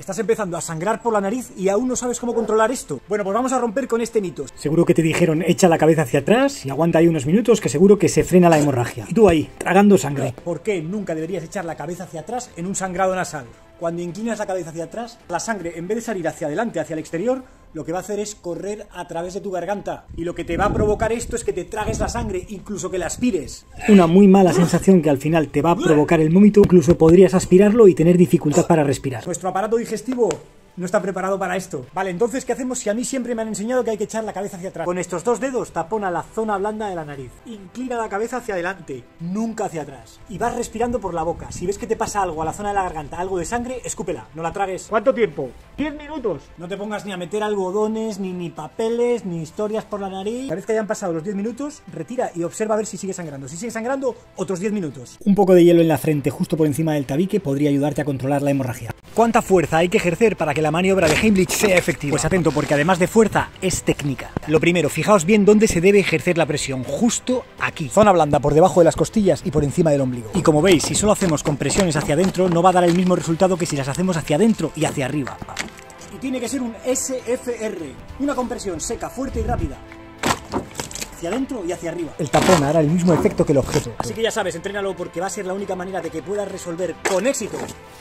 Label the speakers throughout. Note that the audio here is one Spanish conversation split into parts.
Speaker 1: Estás empezando a sangrar por la nariz y aún no sabes cómo controlar esto. Bueno, pues vamos a romper con este mito. Seguro que te dijeron echa la cabeza hacia atrás y aguanta ahí unos minutos que seguro que se frena la hemorragia. Y tú ahí, tragando sangre. ¿Por qué nunca deberías echar la cabeza hacia atrás en un sangrado nasal? Cuando inclinas la cabeza hacia atrás, la sangre en vez de salir hacia adelante, hacia el exterior, lo que va a hacer es correr a través de tu garganta. Y lo que te va a provocar esto es que te tragues la sangre, incluso que la aspires. Una muy mala sensación que al final te va a provocar el vómito, incluso podrías aspirarlo y tener dificultad para respirar. Nuestro aparato digestivo no está preparado para esto. Vale, entonces, ¿qué hacemos si a mí siempre me han enseñado que hay que echar la cabeza hacia atrás? Con estos dos dedos tapona la zona blanda de la nariz. Inclina la cabeza hacia adelante, nunca hacia atrás. Y vas respirando por la boca. Si ves que te pasa algo a la zona de la garganta, algo de sangre, escúpela, no la tragues. ¿Cuánto tiempo? 10 minutos. No te pongas ni a meter algodones, ni papeles, ni historias por la nariz. Una vez que hayan pasado los 10 minutos, retira y observa a ver si sigue sangrando. Si sigue sangrando, otros 10 minutos. Un poco de hielo en la frente, justo por encima del tabique, podría ayudarte a controlar la hemorragia. ¿Cuánta fuerza hay que ejercer para que la maniobra de Heimlich sea efectiva? Pues atento, porque además de fuerza, es técnica. Lo primero, fijaos bien dónde se debe ejercer la presión, justo aquí. Zona blanda por debajo de las costillas y por encima del ombligo. Y como veis, si solo hacemos compresiones hacia adentro, no va a dar el mismo resultado que si las hacemos hacia adentro y hacia arriba. Y tiene que ser un SFR, una compresión seca, fuerte y rápida. Hacia adentro y hacia arriba. El tapón hará el mismo efecto que el objeto. Así que ya sabes, entrénalo porque va a ser la única manera de que puedas resolver con éxito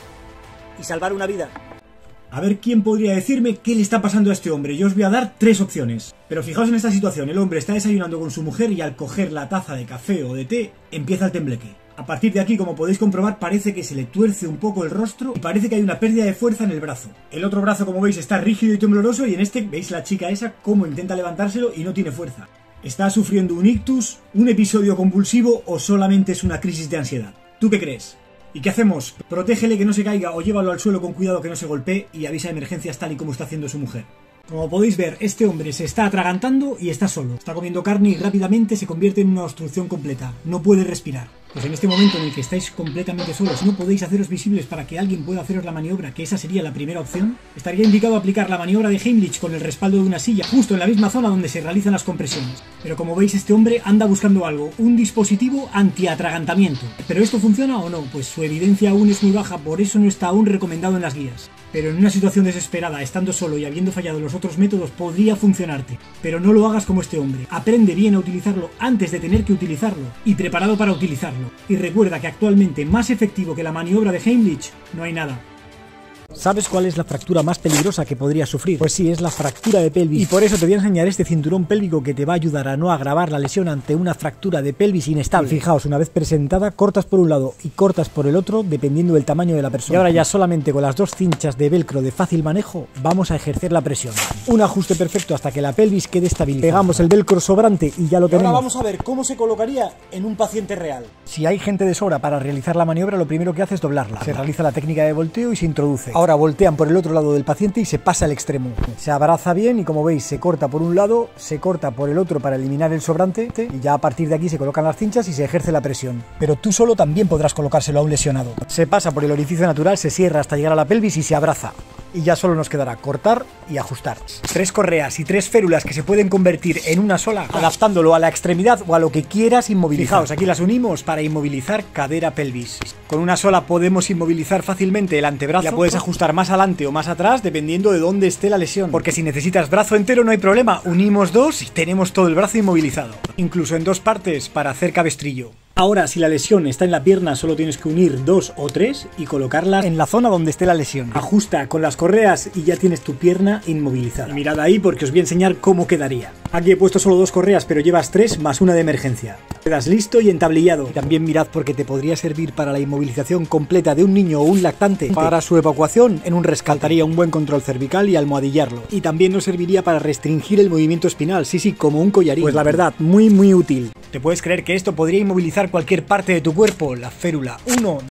Speaker 1: y salvar una vida. A ver quién podría decirme qué le está pasando a este hombre. Yo os voy a dar 3 opciones. Pero fijaos en esta situación. El hombre está desayunando con su mujer y al coger la taza de café o de té, empieza el tembleque. A partir de aquí, como podéis comprobar, parece que se le tuerce un poco el rostro y parece que hay una pérdida de fuerza en el brazo. El otro brazo, como veis, está rígido y tembloroso y en este, veis la chica esa cómo intenta levantárselo y no tiene fuerza. ¿Está sufriendo un ictus, un episodio convulsivo o solamente es una crisis de ansiedad? ¿Tú qué crees? ¿Y qué hacemos? Protégele que no se caiga o llévalo al suelo con cuidado que no se golpee y avisa de emergencias tal y como está haciendo su mujer. Como podéis ver, este hombre se está atragantando y está solo. Está comiendo carne y rápidamente se convierte en una obstrucción completa. No puede respirar. Pues en este momento en el que estáis completamente solos, no podéis haceros visibles para que alguien pueda haceros la maniobra, que esa sería la primera opción, estaría indicado aplicar la maniobra de Heimlich con el respaldo de una silla, justo en la misma zona donde se realizan las compresiones. Pero como veis, este hombre anda buscando algo, un dispositivo antiatragantamiento. ¿Pero esto funciona o no? Pues su evidencia aún es muy baja, por eso no está aún recomendado en las guías. Pero en una situación desesperada, estando solo y habiendo fallado los otros métodos, podría funcionarte. Pero no lo hagas como este hombre. Aprende bien a utilizarlo antes de tener que utilizarlo y preparado para utilizarlo. Y recuerda que actualmente más efectivo que la maniobra de Heimlich no hay nada. ¿Sabes cuál es la fractura más peligrosa que podrías sufrir? Pues sí, es la fractura de pelvis. Y por eso te voy a enseñar este cinturón pélvico que te va a ayudar a no agravar la lesión ante una fractura de pelvis inestable. Y fijaos, una vez presentada, cortas por un lado y cortas por el otro dependiendo del tamaño de la persona. Y ahora ya solamente con las 2 cinchas de velcro de fácil manejo vamos a ejercer la presión. Un ajuste perfecto hasta que la pelvis quede estabilizada. Pegamos el velcro sobrante y ya lo tenemos. Ahora vamos a ver cómo se colocaría en un paciente real. Si hay gente de sobra para realizar la maniobra, lo primero que hace es doblarla. Se realiza la técnica de volteo y se introduce. Ahora voltean por el otro lado del paciente y se pasa al extremo. Se abraza bien y como veis se corta por un lado, se corta por el otro para eliminar el sobrante y ya a partir de aquí se colocan las cinchas y se ejerce la presión. Pero tú solo también podrás colocárselo a un lesionado. Se pasa por el orificio natural, se cierra hasta llegar a la pelvis y se abraza. Y ya solo nos quedará cortar y ajustar. 3 correas y 3 férulas que se pueden convertir en una sola, adaptándolo a la extremidad o a lo que quieras inmovilizar. Fijaos, aquí las unimos para inmovilizar cadera-pelvis. Con una sola podemos inmovilizar fácilmente el antebrazo. La puedes ajustar más adelante o más atrás dependiendo de dónde esté la lesión. Porque si necesitas brazo entero no hay problema. Unimos 2 y tenemos todo el brazo inmovilizado. Incluso en 2 partes para hacer cabestrillo. Ahora, si la lesión está en la pierna, solo tienes que unir 2 o 3 y colocarlas en la zona donde esté la lesión. Ajusta con las correas y ya tienes tu pierna inmovilizada. Y mirad ahí porque os voy a enseñar cómo quedaría. Aquí he puesto solo 2 correas, pero llevas 3 más una de emergencia. Quedas listo y entablillado. Y también mirad porque te podría servir para la inmovilización completa de un niño o un lactante. Para su evacuación en un rescate. Haría un buen control cervical y almohadillarlo. Y también nos serviría para restringir el movimiento espinal. Sí, como un collarín. Pues la verdad, muy útil. ¿Te puedes creer que esto podría inmovilizar cualquier parte de tu cuerpo? La férula 1